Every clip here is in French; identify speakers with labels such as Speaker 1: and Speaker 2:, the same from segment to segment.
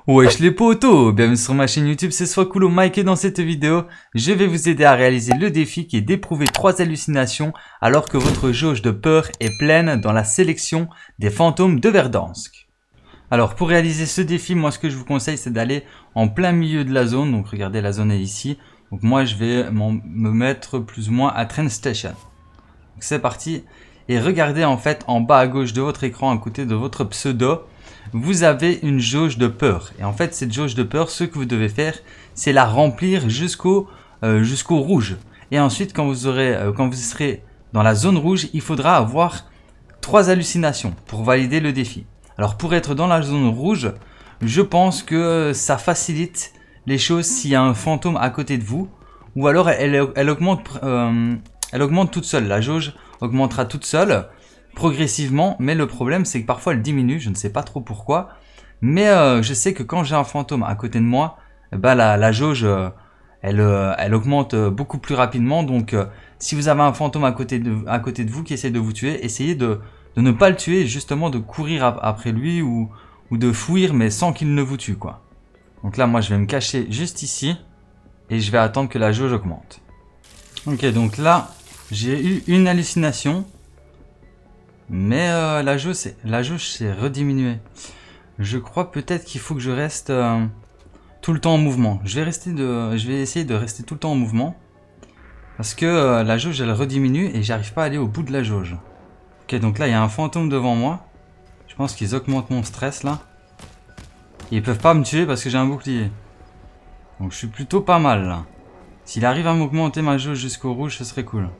Speaker 1: Wesh les potos, bienvenue sur ma chaîne YouTube, c'est Swakulo Mike et dans cette vidéo, je vais vous aider à réaliser le défi qui est d'éprouver 3 hallucinations alors que votre jauge de peur est pleine dans la sélection des fantômes de Verdansk. Alors pour réaliser ce défi, moi ce que je vous conseille c'est d'aller en plein milieu de la zone, donc regardez la zone est ici, donc moi je vais me mettre plus ou moins à Train Station. Donc c'est parti, et regardez en fait en bas à gauche de votre écran à côté de votre pseudo, vous avez une jauge de peur. Et en fait, cette jauge de peur, ce que vous devez faire, c'est la remplir jusqu'au rouge. Et ensuite, quand vous serez dans la zone rouge, il faudra avoir 3 hallucinations pour valider le défi. Alors, pour être dans la zone rouge, je pense que ça facilite les choses s'il y a un fantôme à côté de vous. Ou alors, elle augmente toute seule. La jauge augmentera toute seule. Progressivement, mais le problème c'est que parfois elle diminue, je ne sais pas trop pourquoi, mais je sais que quand j'ai un fantôme à côté de moi, bah la jauge elle augmente beaucoup plus rapidement, donc si vous avez un fantôme à côté de vous qui essaie de vous tuer, essayez de ne pas le tuer, justement de courir après lui ou de fuir mais sans qu'il ne vous tue quoi. Donc là moi je vais me cacher juste ici et je vais attendre que la jauge augmente. Ok, donc là j'ai eu une hallucination. Mais la jauge s'est rediminuée. Je crois peut-être qu'il faut que je reste tout le temps en mouvement. Je vais essayer de rester tout le temps en mouvement. Parce que la jauge elle rediminue et j'arrive pas à aller au bout de la jauge. Ok, donc là il y a un fantôme devant moi. Je pense qu'ils augmentent mon stress là. Et ils peuvent pas me tuer parce que j'ai un bouclier. Donc je suis plutôt pas mal là. S'il arrive à m'augmenter ma jauge jusqu'au rouge, ce serait cool.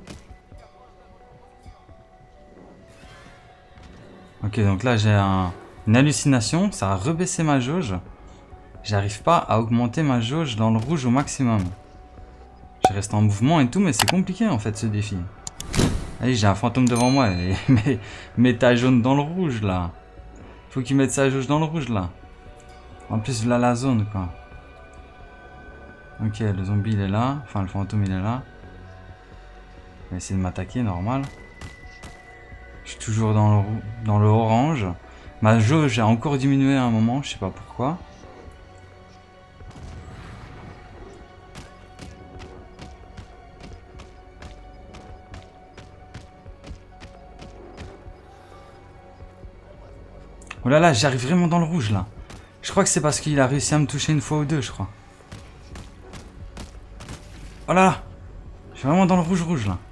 Speaker 1: Ok, donc là j'ai une hallucination, ça a rebaissé ma jauge. J'arrive pas à augmenter ma jauge dans le rouge au maximum. Je reste en mouvement et tout, mais c'est compliqué en fait ce défi. Allez, j'ai un fantôme devant moi, mets ta jaune dans le rouge là. Faut qu'il mette sa jauge dans le rouge là. En plus là la zone quoi. Ok, le zombie il est là, enfin le fantôme il est là. Il va essayer de m'attaquer, normal. Je suis toujours dans le orange. Ma jauge a encore diminué à un moment, je sais pas pourquoi. Oh là là, j'arrive vraiment dans le rouge là. Je crois que c'est parce qu'il a réussi à me toucher une fois ou deux, je crois. Oh là là, je suis vraiment dans le rouge là.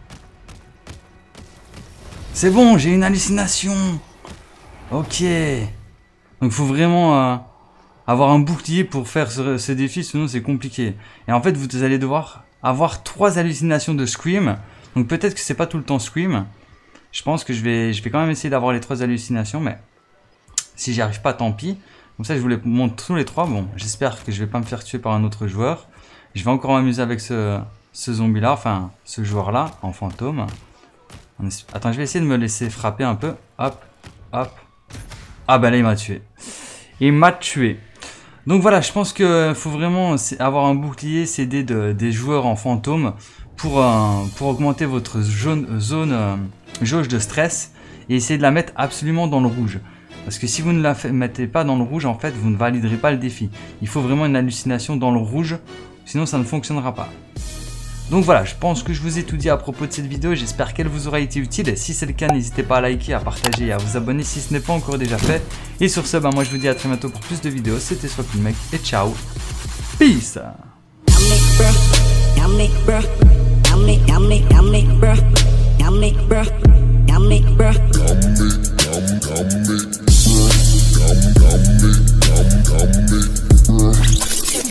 Speaker 1: C'est bon, j'ai une hallucination. Ok. Donc il faut vraiment avoir un bouclier pour faire ce défi, sinon c'est compliqué. Et en fait, vous allez devoir avoir 3 hallucinations de Scream. Donc peut-être que c'est pas tout le temps Scream. Je pense que je vais quand même essayer d'avoir les 3 hallucinations, mais si j'y arrive pas, tant pis. Comme ça, je vous les montre tous les 3. Bon, j'espère que je vais pas me faire tuer par un autre joueur. Je vais encore m'amuser avec ce zombie-là, enfin ce joueur-là, en fantôme. Attends, je vais essayer de me laisser frapper un peu. Hop, hop. Ah bah là, il m'a tué. Il m'a tué. Donc voilà, je pense qu'il faut vraiment avoir un bouclier, s'aider des joueurs en fantôme pour augmenter votre jauge de stress et essayer de la mettre absolument dans le rouge. Parce que si vous ne la mettez pas dans le rouge, en fait, vous ne validerez pas le défi. Il faut vraiment une hallucination dans le rouge, sinon ça ne fonctionnera pas. Donc voilà, je pense que je vous ai tout dit à propos de cette vidéo, j'espère qu'elle vous aura été utile. Si c'est le cas, n'hésitez pas à liker, à partager et à vous abonner si ce n'est pas encore déjà fait. Et sur ce, moi je vous dis à très bientôt pour plus de vidéos, c'était Swakulo Mike et ciao, peace.